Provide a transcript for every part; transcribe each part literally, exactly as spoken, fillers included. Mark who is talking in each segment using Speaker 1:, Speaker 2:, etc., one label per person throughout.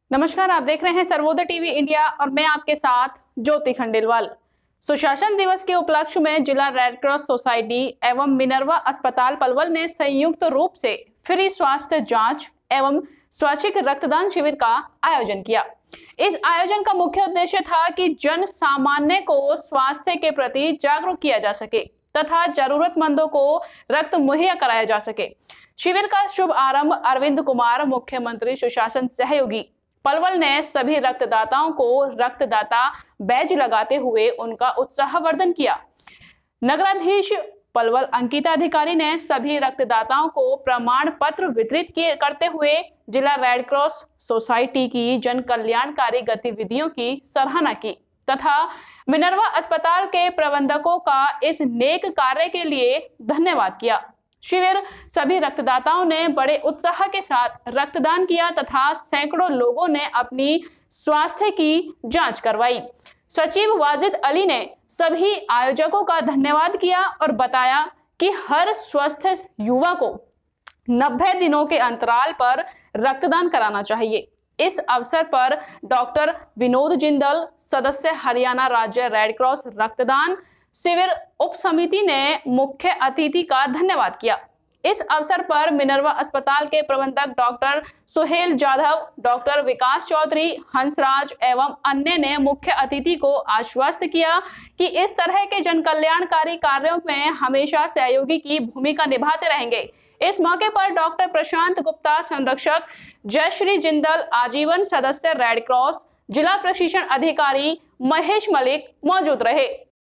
Speaker 1: नमस्कार, आप देख रहे हैं सर्वोदय टीवी इंडिया और मैं आपके साथ ज्योति खंडेलवाल। सुशासन दिवस के उपलक्ष्य में जिला रेड क्रॉस सोसाइटी एवं मिनर्वा अस्पताल पलवल ने संयुक्त रूप से फ्री स्वास्थ्य जांच एवं स्वैच्छिक रक्तदान शिविर का आयोजन किया। इस आयोजन का मुख्य उद्देश्य था कि जन सामान्य को स्वास्थ्य के प्रति जागरूक किया जा सके तथा जरूरतमंदों को रक्त मुहैया कराया जा सके। शिविर का शुभ आरंभ अरविंद कुमार, मुख्यमंत्री सुशासन सहयोगी पलवल ने सभी रक्तदाताओं को रक्तदाता बैज लगाते हुए उनका उत्साहवर्धन किया। नगराधीश पलवल अंकिता अधिकारी ने सभी रक्तदाताओं को प्रमाण पत्र वितरित किए करते हुए जिला रेड क्रॉस सोसाइटी की जन कल्याणकारी गतिविधियों की सराहना की तथा मिनर्वा अस्पताल के प्रबंधकों का इस नेक कार्य के लिए धन्यवाद किया। शिविर सभी रक्तदाताओं ने बड़े उत्साह के साथ रक्तदान किया तथा सैकड़ों लोगों ने अपनी स्वास्थ्य की जांच करवाई। सचिव वाजिद अली ने सभी आयोजकों का धन्यवाद किया और बताया कि हर स्वस्थ युवा को नब्बे दिनों के अंतराल पर रक्तदान कराना चाहिए। इस अवसर पर डॉक्टर विनोद जिंदल, सदस्य हरियाणा राज्य रेड क्रॉस रक्तदान शिविर उप समिति ने मुख्य अतिथि का धन्यवाद किया। इस अवसर पर मिनर्वा अस्पताल के प्रबंधक डॉक्टर सुहेल जाधव, डॉक्टर विकास चौधरी, हंसराज एवं अन्य ने मुख्य अतिथि को आश्वस्त किया कि इस तरह के जन कल्याणकारी कार्यों में हमेशा सहयोगी की भूमिका निभाते रहेंगे। इस मौके पर डॉक्टर प्रशांत गुप्ता, संरक्षक जयश्री जिंदल, आजीवन सदस्य रेड क्रॉस, जिला प्रशिक्षण अधिकारी महेश मलिक मौजूद रहे।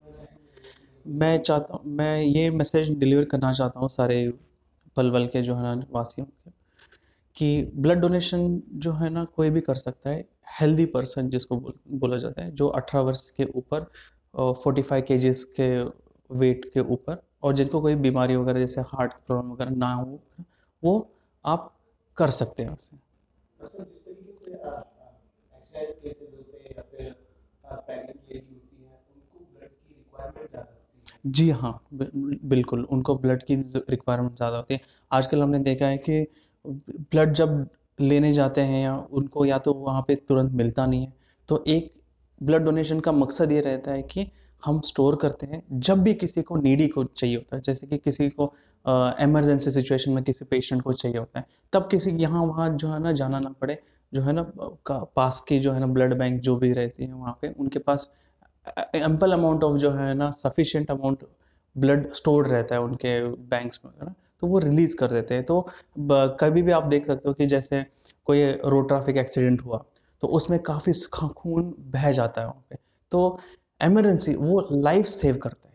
Speaker 2: मैं चाहता हूँ मैं ये मैसेज डिलीवर करना चाहता हूँ सारे पलवल के जो है ना वासियों के कि ब्लड डोनेशन जो है ना कोई भी कर सकता है। हेल्दी पर्सन जिसको बोल, बोला जाता है, जो अठारह वर्ष के ऊपर, फोर्टी फाइव केजीज के वेट के ऊपर और जिनको कोई बीमारी वगैरह जैसे हार्ट प्रॉब्लम वगैरह ना हो, वो आप कर सकते हैं उससे।
Speaker 3: अच्छा, जिस तरीके से एक्सीडेंट केसेस होते हैं या फिर प्रेग्नेंट लेडी होती है, उनको ब्लड की रिक्वायरमेंट ज़्यादा होती है।
Speaker 2: जी हाँ, बिल्कुल उनको ब्लड की रिक्वायरमेंट ज़्यादा होती है। आजकल हमने देखा है कि ब्लड जब लेने जाते हैं या उनको या तो वहाँ पे तुरंत मिलता नहीं है, तो एक ब्लड डोनेशन का मकसद ये रहता है कि हम स्टोर करते हैं जब भी किसी को नीडी को चाहिए होता है, जैसे कि किसी को इमरजेंसी सिचुएशन में किसी पेशेंट को चाहिए होता है, तब किसी यहाँ वहाँ जो है ना जाना ना पड़े, जो है ना पास की जो है ना ब्लड बैंक जो भी रहती है वहाँ पे उनके पास एम्पल अमाउंट ऑफ जो है ना सफिशिएंट अमाउंट ब्लड स्टोर्ड रहता है उनके बैंक्स में, है ना, तो वो रिलीज़ कर देते हैं। तो कभी भी आप देख सकते हो कि जैसे कोई रोड ट्रैफिक एक्सीडेंट हुआ तो उसमें काफ़ी खून बह जाता है वहाँ पे, तो इमरजेंसी वो लाइफ सेव करता है।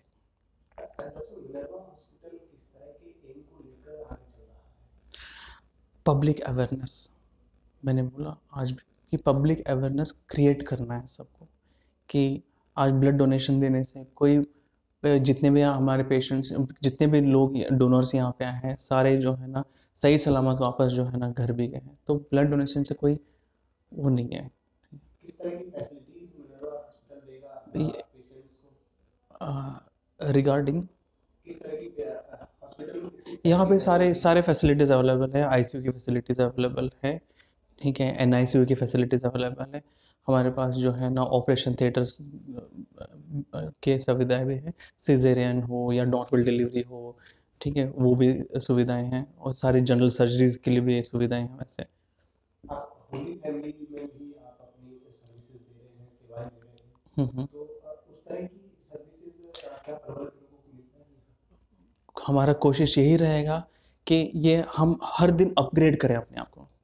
Speaker 2: पब्लिक अवेयरनेस, मैंने बोला आज भी कि पब्लिक अवेयरनेस क्रिएट करना है सबको, कि आज ब्लड डोनेशन देने से कोई, जितने भी हमारे पेशेंट्स, जितने भी लोग डोनर्स यहाँ पे आए हैं, सारे जो है ना सही सलामत वापस जो है ना घर भी गए हैं। तो ब्लड डोनेशन से कोई वो नहीं है।
Speaker 3: किस तरह की फैसिलिटीज मिनर्वा हॉस्पिटल देगा पेशेंट्स को?
Speaker 2: रिगार्डिंग
Speaker 3: किस तरह की हॉस्पिटल में
Speaker 2: यहाँ पे सारे सारे फैसिलिटीज़ अवेलेबल है। आईसीयू की फैसिलिटीज़ अवेलेबल है, ठीक है, एनआईसीयू की फैसिलिटीज़ अवेलेबल है। हमारे पास जो है ना ऑपरेशन थिएटर्स के सुविधाएं भी हैं, सिजेरियन हो या नॉर्मल डिलीवरी हो, ठीक है, वो भी सुविधाएं हैं, और सारी जनरल सर्जरीज के लिए भी सुविधाएं हैं। वैसे
Speaker 3: आप होली फैमिली में भी आप अपनी सर्विसेज दे रहे हैं, सेवाएं दे रहे हैं, तो उस तरह की सर्विसेज क्या पलवल के लोगों को मिलता है?
Speaker 2: हमारा कोशिश यही रहेगा कि ये हम हर दिन अपग्रेड करें अपने आप को,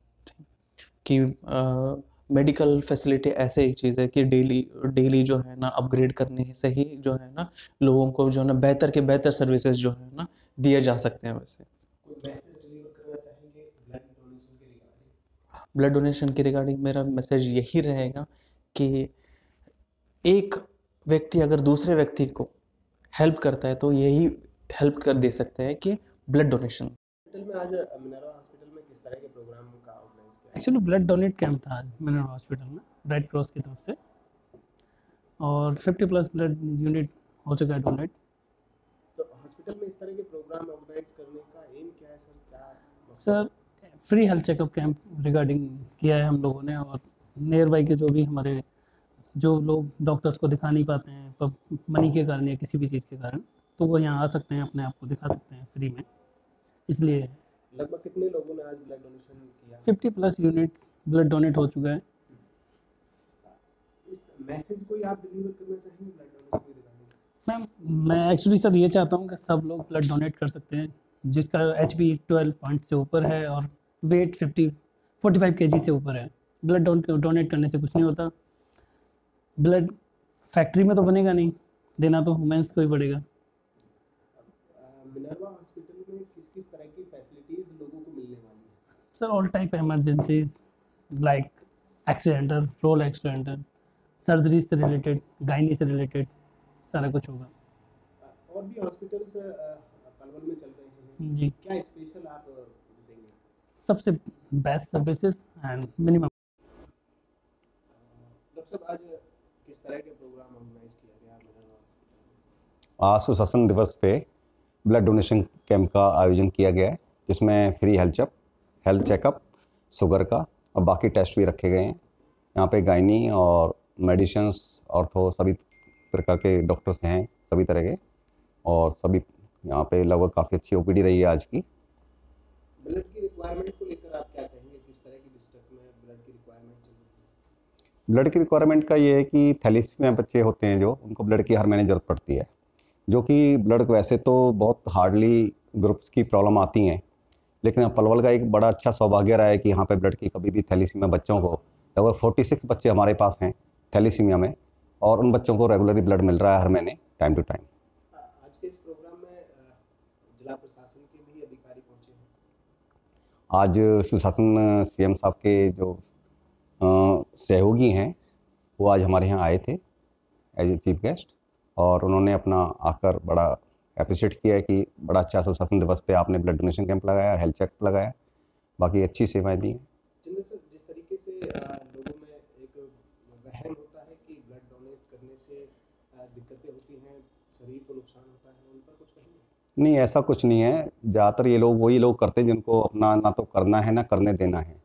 Speaker 2: कि मेडिकल फैसिलिटी ऐसे एक चीज़ है कि डेली डेली जो है ना अपग्रेड करने से ही जो है ना लोगों को जो है ना बेहतर के बेहतर सर्विसेज जो है ना दिए जा सकते हैं। वैसे
Speaker 3: कोई मैसेज डिलीवर करना चाहेंगे ब्लड डोनेशन के रिगार्डिंग?
Speaker 2: ब्लड डोनेशन के रिगार्डिंग मेरा मैसेज यही रहेगा कि एक व्यक्ति अगर दूसरे व्यक्ति को हेल्प करता है तो यही हेल्प कर दे सकते हैं कि ब्लड डोनेशन।
Speaker 3: हॉस्पिटल में आज मिनर्वा हॉस्पिटल में किस तरह के प्रोग्राम का ऑर्गेनाइज किया?
Speaker 4: एक्चुअली ब्लड डोनेट कैंप था आज मिनर्वा हॉस्पिटल में रेड क्रॉस की तरफ से, और फिफ्टी प्लस ब्लड यूनिट हो चुका है डोनेट।
Speaker 3: तो हॉस्पिटल में इस तरह के प्रोग्राम ऑर्गेनाइज करने का एम क्या है सर? क्या
Speaker 4: sir free health checkup camp regarding किया है हम लोगों ने, और नियर बाई के जो भी हमारे जो लोग डॉक्टर्स को दिखा नहीं पाते हैं पर मनी के कारण या किसी भी चीज़ के कारण, तो वो यहाँ आ सकते हैं, अपने आप को दिखा सकते हैं फ्री में। इसलिए
Speaker 3: लगभग कितने लोगों ने आज ब्लड डोनेशन किया?
Speaker 4: Fifty plus units blood donate हो चुका है।
Speaker 3: इस मैसेज को आप डिलीवर करना चाहेंगे ब्लड डोनेशन के रिगार्डिंग?
Speaker 4: मैम मैं एक्चुअली सर ये चाहता हूँ कि सब लोग ब्लड डोनेट कर सकते हैं, जिसका एच बी ट्वेल्व पॉइंट से ऊपर है और वेट फिफ्टी फोर्टी फाइव के जी से ऊपर है। ब्लड डोनेट करने से कुछ नहीं होता। ब्लड फैक्ट्री में तो बनेगा नहीं, देना तो वुमेंस को ही पड़ेगा।
Speaker 3: मिनर्वा हॉस्पिटल में किस किस तरह की फैसिलिटीज़ लोगों को मिलने वाली है?
Speaker 4: Sir all type emergencies like accidental, role accidental, surgery से रिलेटेड, गायनी से रिलेटेड सारा कुछ होगा।
Speaker 3: और भी हॉस्पिटल्स पलवल में चल रहे हैं
Speaker 4: जी,
Speaker 3: क्या स्पेशल आप देंगे?
Speaker 4: सबसे best services and minimum.
Speaker 3: Doctor साहब, आज किस तरह के प्रोग्राम ऑर्गेनाइज किया गया मिनर्वा हॉस्पिटल में?
Speaker 5: आज सुशासन दिवस पे ब्लड डोनेशन कैंप का आयोजन किया गया है, जिसमें free health check health checkup, sugar का और बाकी टेस्ट भी रखे गए हैं। यहाँ पे गायनी और मेडिसिन्स, ऑर्थो सभी प्रकार के डॉक्टर्स हैं, सभी तरह के, और सभी यहाँ पे लगभग काफ़ी अच्छी ओपीडी रही है आज की।
Speaker 3: ब्लड की रिक्वायरमेंट को लेकर आप क्या कहेंगे? किस तरह की डिस्ट्रिक्ट में ब्लड की रिक्वायरमेंट चल रही है?
Speaker 5: ब्लड की रिक्वायरमेंट का ये है कि थैलीसीमिया बच्चे होते हैं जो, उनको ब्लड की हर महीने ज़रूरत पड़ती है, जो कि ब्लड वैसे तो बहुत हार्डली ग्रुप्स की प्रॉब्लम आती हैं, लेकिन अब पलवल का एक बड़ा अच्छा सौभाग्य रहा है कि यहाँ पे ब्लड की कभी भी थैलीसीमिया बच्चों को, लगभग फोर्टी सिक्स बच्चे हमारे पास हैं थैलीसीमिया में, और उन बच्चों को रेगुलरली ब्लड मिल रहा है हर महीने टाइम टू टाइम।
Speaker 3: आज के इस प्रोग्राम में जिला प्रशासन के भी अधिकारी पहुंचे हैं।
Speaker 5: आज सुशासन सीएम साहब के जो सहयोगी हैं वो आज हमारे यहाँ आए थे एज ए चीफ गेस्ट, और उन्होंने अपना आकर बड़ा अप्रिशिएट किया है कि बड़ा अच्छा सुशासन दिवस पे आपने ब्लड डोनेशन कैंप लगाया, हेल्थ चेक लगाया, बाकी अच्छी सेवाएं दी हैं।
Speaker 3: जिस तरीके से लोगों में एक वहम होता है कि ब्लड डोनेट करने से दिक्कतें होती हैं, शरीर को नुकसान होता है, उन पर कुछ कहेंगे?
Speaker 5: नहीं, ऐसा कुछ नहीं है। ज़्यादातर ये लोग वही लोग करते हैं जिनको अपना ना तो करना है ना करने देना है,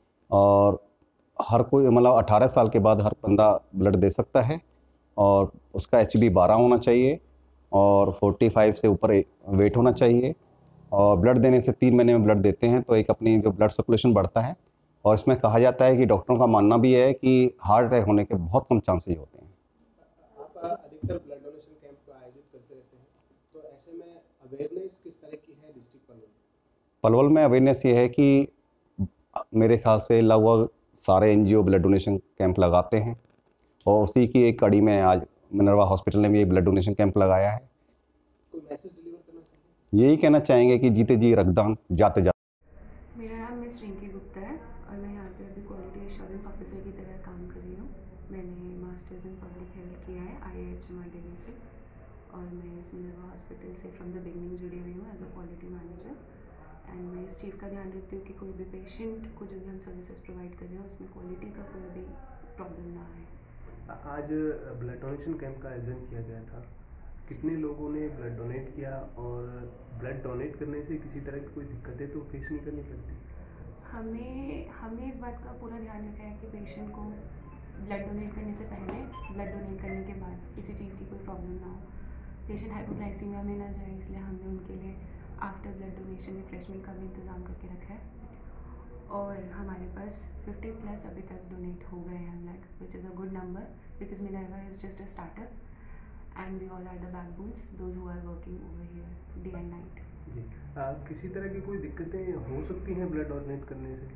Speaker 5: और हर कोई मतलब अठारह साल के बाद हर बंदा ब्लड दे सकता है, और उसका एच बी बारह होना चाहिए और पैंतालीस से ऊपर वेट होना चाहिए, और ब्लड देने से तीन महीने में ब्लड देते हैं तो एक अपनी जो ब्लड सर्कुलेशन बढ़ता है, और इसमें कहा जाता है कि डॉक्टरों का मानना भी है कि हार्ट अटैक होने के बहुत कम चांसेस होते हैं।
Speaker 3: आप अधिकतर ब्लड डोनेशन कैंप को आयोजित करते रहते हैं, तो ऐसे में अवेयरनेस किस तरह की है डिस्ट्रिक्ट पलवल?
Speaker 5: पलवल में अवेयरनेस ये है कि मेरे ख्याल से लगभग सारे एनजीओ ब्लड डोनेशन कैंप लगाते हैं, और उसी की एक कड़ी में आज मिनर्वा हॉस्पिटल ने भी ब्लड डोनेशन कैंप लगाया है।
Speaker 3: कोई मैसेज डिलीवर करना चाहिए?
Speaker 5: यही कहना चाहेंगे कि जीते जी रक्तदान, जाते जाते।
Speaker 6: मेरा नाम मिस रिंकी गुप्ता है और मैं यहाँ पे अभी क्वालिटी एश्योरेंस ऑफिसर की तरह काम कर रही हूँ। मैंने मास्टर्स इन पब्लिक हेल्थ किया है I I H M R Delhi से, और मैं इस मिनर्वा हॉस्पिटल से फ्रॉम द बिगनिंग जुड़ी हुई हूँ as a quality manager. And मैं इस चीज़ का ध्यान रखती हूँ कि कोई भी पेशेंट को जो भी हम सर्विसेज प्रोवाइड कर रहे हैं उसमें क्वालिटी का कोई भी प्रॉब्लम ना आए।
Speaker 3: आज ब्लड डोनेशन कैंप का आयोजन किया गया था, कितने लोगों ने ब्लड डोनेट किया, और ब्लड डोनेट करने से किसी तरह की कोई दिक्कतें तो फेस नहीं करनी पड़ती?
Speaker 6: हमें हमने इस बात का पूरा ध्यान रखा है कि पेशेंट को ब्लड डोनेट करने से पहले, ब्लड डोनेट करने के बाद किसी चीज़ की कोई प्रॉब्लम ना हो, पेशेंट हाइपोग्लाइसीमिया में ना जाए, इसलिए हमने उनके लिए आफ्टर ब्लड डोनेशन रिफ्रेशमेंट का भी इंतज़ाम करके रखा है। और हमारे पास फिफ्टी प्लस अभी तक डोनेट हो गए हैं blood, which is a good number because Minerva is just a startup and we all are the backbones those who are working over here day and night.
Speaker 3: जी, आ, किसी तरह की कोई दिक्कतें हो सकती हैं ब्लड डोनेट करने से?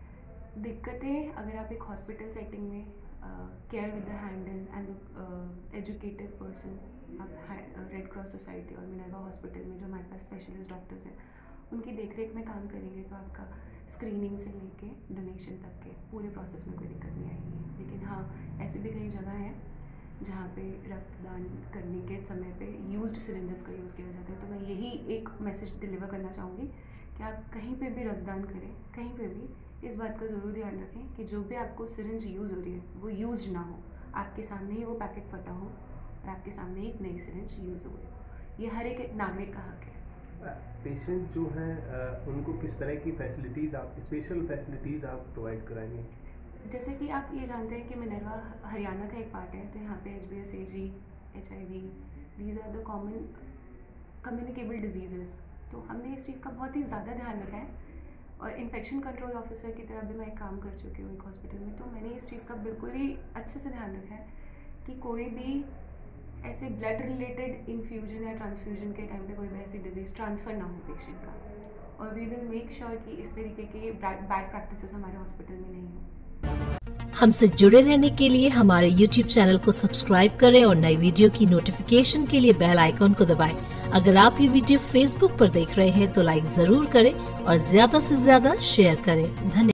Speaker 6: दिक्कतें अगर आप एक हॉस्पिटल सेटिंग में care with the handle and educative person, आप रेड क्रॉस सोसाइटी और मिनर्वा हॉस्पिटल में जो हमारे पास स्पेशलिस्ट डॉक्टर्स हैं उनकी देखरेख में काम करेंगे तो आपका स्क्रीनिंग से लेके डोनेशन तक के पूरे प्रोसेस में कोई दिक्कत नहीं आएगी। लेकिन हाँ, ऐसी भी कई जगह हैं जहाँ पे रक्तदान करने के समय पे यूज्ड सिरिंजेस का यूज़ किया जाता है, तो मैं यही एक मैसेज डिलीवर करना चाहूँगी कि आप कहीं पे भी रक्तदान करें, कहीं पे भी इस बात का ज़रूर ध्यान रखें कि जो भी आपको सिरिंज यूज़ हो रही है वो यूज ना हो, आपके सामने ही वो पैकेट फटा हो और आपके सामने ही एक नई सिरिंज यूज़ हुई हो। ये हर एक नागरिक का हक है।
Speaker 3: पेशेंट जो हैं उनको किस तरह की फैसिलिटीज़ आप स्पेशल फैसिलिटीज़ आप प्रोवाइड कराएंगे?
Speaker 6: जैसे कि आप ये जानते हैं कि मिनर्वा हरियाणा का एक पार्ट है, तो यहाँ पे H B S A G, H I V, these are the common communicable diseases. तो हमने इस चीज़ का बहुत ही ज़्यादा ध्यान रखा है, और इन्फेक्शन कंट्रोल ऑफिसर की तरह भी मैं काम कर चुकी हूँ एक हॉस्पिटल में, तो मैंने इस चीज़ का बिल्कुल ही अच्छे से ध्यान रखा है कि कोई भी ऐसे ब्लड रिलेटेड इन्फ्यूजन या ट्रांसफ्यूजन के टाइम पे कोई भी ऐसी डिजीज़ ट्रांसफ़र ना हो पेशेंट का, और वी विल मेक श्योर कि इस तरीके के बैड प्रैक्टिसेस हमारे हॉस्पिटल में नहीं हो।
Speaker 7: हमसे जुड़े रहने के लिए हमारे यूट्यूब चैनल को सब्सक्राइब करें और नई वीडियो की नोटिफिकेशन के लिए बेल आइकॉन को दबाएं। अगर आप ये वीडियो फेसबुक पर देख रहे हैं तो लाइक जरूर करें और ज्यादा से ज्यादा शेयर करें। धन्यवाद।